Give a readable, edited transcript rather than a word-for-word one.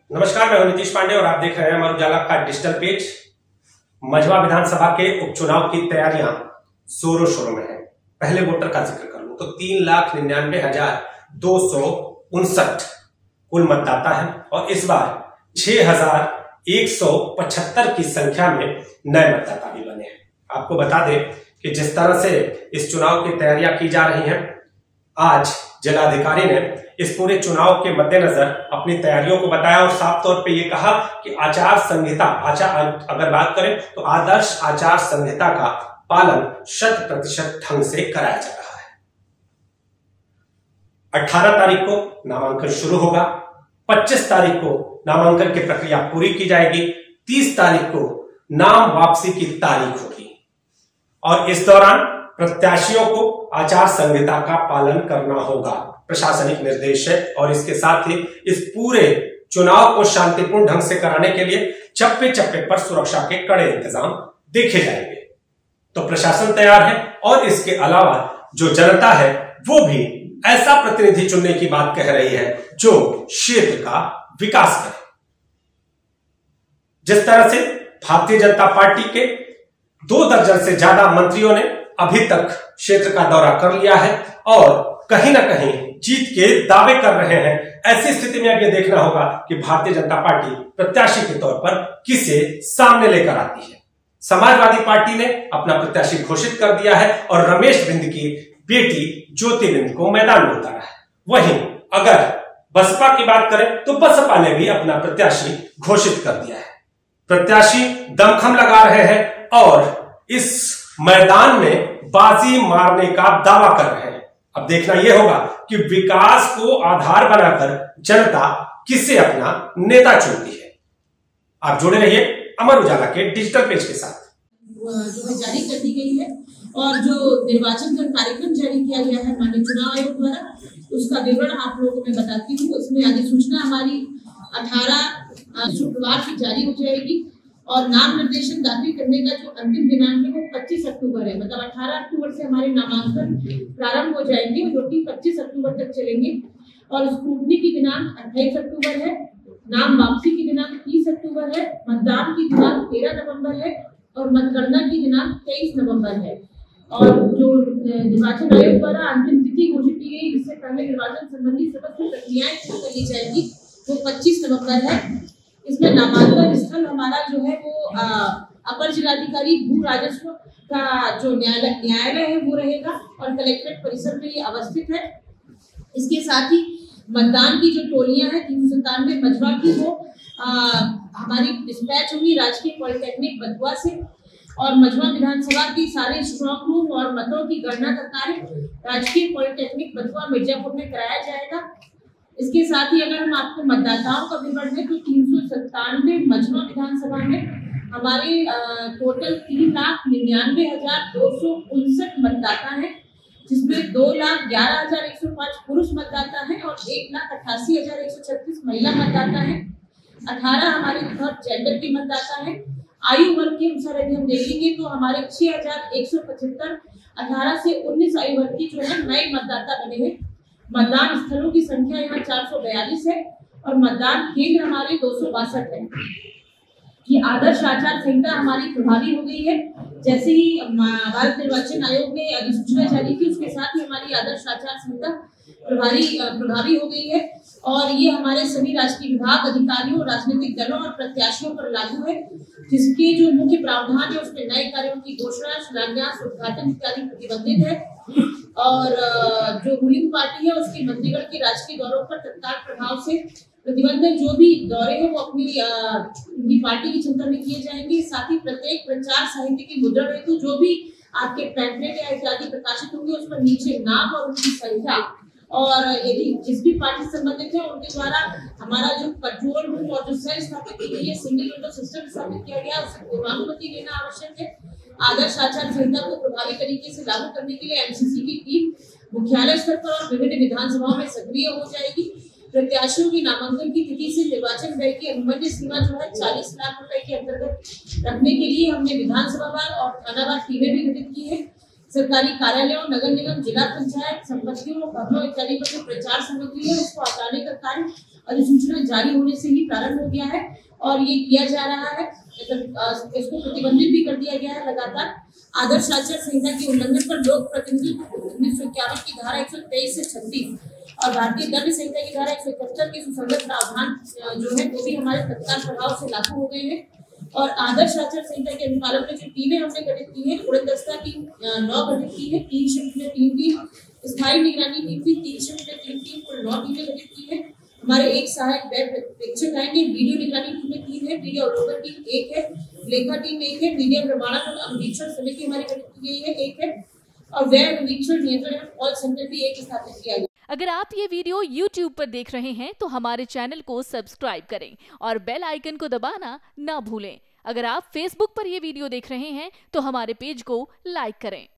नमस्कार, मैं हूं नीतीश पांडे और आप देख रहे हैं अमर उजाला का डिजिटल पेज। मझवा विधानसभा के उपचुनाव की तैयारियां जोरों शोरों में है। पहले वोटर का जिक्र कर लूं तो 3,99,259 कुल मतदाता है और इस बार 6,175 की संख्या में नए मतदाता भी बने हैं। आपको बता दें कि जिस तरह से इस चुनाव की तैयारियां की जा रही हैं, आज जिलाधिकारी ने इस पूरे चुनाव के मद्देनजर अपनी तैयारियों को बताया और साफ तौर पे ये कहा कि आचार संहिता अगर बात करें तो आदर्श आचार संहिता का पालन 100% ढंग से कराया जा रहा है। 18 तारीख को नामांकन शुरू होगा, 25 तारीख को नामांकन की प्रक्रिया पूरी की जाएगी, 30 तारीख को नाम वापसी की तारीख होगी और इस दौरान प्रत्याशियों को आचार संहिता का पालन करना होगा। प्रशासनिक निर्देश है और इसके साथ ही इस पूरे चुनाव को शांतिपूर्ण ढंग से कराने के लिए चप्पे चप्पे पर सुरक्षा के कड़े इंतजाम देखे जाएंगे। तो प्रशासन तैयार है और इसके अलावा जो जनता है वो भी ऐसा प्रतिनिधि चुनने की बात कह रही है जो क्षेत्र का विकास करे। जिस तरह से भारतीय जनता पार्टी के 2 दर्जन से ज्यादा मंत्रियों ने अभी तक क्षेत्र का दौरा कर लिया है और कहीं ना कहीं जीत के दावे कर रहे हैं, ऐसी स्थिति में अब यह देखना होगा कि भारतीय जनता पार्टी प्रत्याशी के तौर पर किसे सामने लेकर आती है। समाजवादी पार्टी ने अपना प्रत्याशी घोषित कर दिया है और रमेश बिंद की बेटी ज्योति बिंद को मैदान में उतारा है। वहीं अगर बसपा की बात करें तो बसपा ने भी अपना प्रत्याशी घोषित कर दिया है। प्रत्याशी दमखम लगा रहे हैं और इस मैदान में बाजी मारने का दावा कर रहे हैं। अब देखना यह होगा कि विकास को आधार बनाकर जनता किसे अपना नेता चुनती है। आप जुड़े रहिए अमर उजाला के डिजिटल पेज के साथ। जो जारी कर दी गई है और जो निर्वाचन का कार्यक्रम जारी किया गया है माननीय चुनाव आयोग द्वारा, उसका विवरण आप लोगों को मैं बताती हूँ। इसमें अधिसूचना हमारी 18 शुक्रवार की जारी हो जाएगी और नाम निर्देशन दाखिल करने का जो अंतिम दिनांक है वो 25 अक्टूबर है। मतलब 18 अक्टूबर से हमारे नामांकन प्रारंभ हो जाएंगे जो कि 25 अक्टूबर तक चलेंगे और स्क्रूटनी की दिनांक 28 अक्टूबर है, नाम वापसी की दिनांक 30 अक्टूबर है, मतदान की दिनांक 13 नवंबर है और मतगणना की दिनांक 23 नवंबर है। और जो निर्वाचन आयोग द्वारा अंतिम तिथि घोषित की गई जिससे पहले निर्वाचन संबंधी समस्त प्रक्रियाएं शुरू कर ली जाएगी वो 25 नवंबर है। इसमें नामांकन स्थल हमारा जो है वो अपर जिलाधिकारी भू राजस्व का जो न्यायालय है वो रहेगा और कलेक्ट्रेट परिसर में ये अवस्थित है। इसके साथ ही मतदान की जो टोलियां हैं 397 मझवा की वो हमारी डिस्पैच होगी राजकीय पॉलिटेक्निक बथुआ से और मझवा विधानसभा की सारे स्ट्रॉन्ग रूम और मतों की गणना का कार्य राजकीय पॉलिटेक्निक बथुआ मिर्जापुर में कराया जाएगा। इसके साथ ही अगर हम आपको मतदाताओं का विवरण दें तो 397 मझवा विधानसभा में हमारे टोटल 3,99,259 मतदाता हैं, जिसमें 2,11,105 पुरुष मतदाता हैं और 1,88,136 महिला मतदाता हैं। 18 हमारे थर्ड जेंडर के मतदाता हैं। आयु वर्ग के अनुसार यदि हम देखेंगे तो हमारे 6,175 18 से 19 आयु वर्ग की जो है नए मतदाता बने हैं। मतदान स्थलों की संख्या यहाँ 442 है और मतदान केंद्र हमारे 262 है। ये आदर्श आचार संहिता हमारी प्रभावी हो गई है। जैसे ही भारत निर्वाचन आयोग ने अधिसूचना जारी की उसके साथ ही हमारी आदर्श आचार संहिता प्रभावी हो गई है और ये हमारे सभी राजकीय विभाग, अधिकारियों, राजनीतिक दलों और प्रत्याशियों पर लागू है। जिसके जो मुख्य प्रावधान है उसमें नए कार्यों की घोषणा, शिलान्यास, उद्घाटन इत्यादि प्रतिबंधित है और जो रूलिंग पार्टी है उसके मंत्रीगण के राजकीय दौरों पर तत्काल प्रभाव से प्रतिबंध है। जो भी दौरे हैं वो अपनी पार्टी की क्षमता में किए जाएंगे। साथ ही प्रत्येक प्रचार साहित्य की मुद्रण हेतु जो भी आपके पैम्फलेट या इत्यादि प्रकाशित होंगे उस पर नीचे नाम और उनकी संख्या और यदि जिस भी पार्टी से संबंधित है उनके द्वारा हमारा जो कंट्रोल रूम और जो सेल स्थापित की गई है, सिंगल विंडो सिस्टम स्थापित किया गया, उसकी पूर्वानुमति लेना आवश्यक है। आदर्श आचार संहिता को प्रभावी तरीके से लागू करने के लिए एमसीसी की टीम मुख्यालय स्तर पर और विभिन्न विधानसभाओं में सक्रिय हो जाएगी। प्रत्याशियों की नामांकन की तिथि से निर्वाचन व्यय की अनुमन्य सीमा जो है 40 लाख रुपए के अंतर्गत रखने के लिए हमने विधानसभावार और थानावार टीमें भी गठित की है। सरकारी कार्यालयों, नगर निगम, जिला पंचायत, संपत्तियों, भवनों इत्यादि पर जो प्रचार सामग्री है उसको हटाने का कार्य अधिसूचना जारी होने से ही प्रारंभ हो गया है और ये किया जा रहा है। इसको प्रतिबंधित भी कर दिया गया है लगातार। आदर्श आचार संहिता के उल्लंघन पर लोक प्रतिनिधित्व 1951 की धारा 123 से 36 और भारतीय दंड संहिता की धारा 171 के सुसंगत प्रावधान जो है वो भी हमारे तत्काल प्रभाव से लागू हो गए हैं। और आदर्श आचार संहिता के अनुपालन में जो टीमें हमने गठित की है, उड़न दस्ता टीम 9 गठित की है, 3 शिफ्ट में 3 टीम, स्थायी निगरानी टीम भी 3 शिफ्ट में 3 टीम, कुल 9 टीमें गठित की है। हमारे एक सहायक वेब प्रेक्षक आएंगे, वीडियो निगरानी टीमें 3 है, वीडियो अवलोकन टीम 1 है, लेखा टीम 1 है, मीडिया प्रमाणन और अनुवीक्षण समिति हमारी गठित की गई है 1 है और वेब अनुवीक्षण नियंत्रण एवं कॉल सेंटर भी 1 स्थापित किया गया। अगर आप ये वीडियो YouTube पर देख रहे हैं तो हमारे चैनल को सब्सक्राइब करें और बेल आइकन को दबाना ना भूलें। अगर आप Facebook पर ये वीडियो देख रहे हैं तो हमारे पेज को लाइक करें।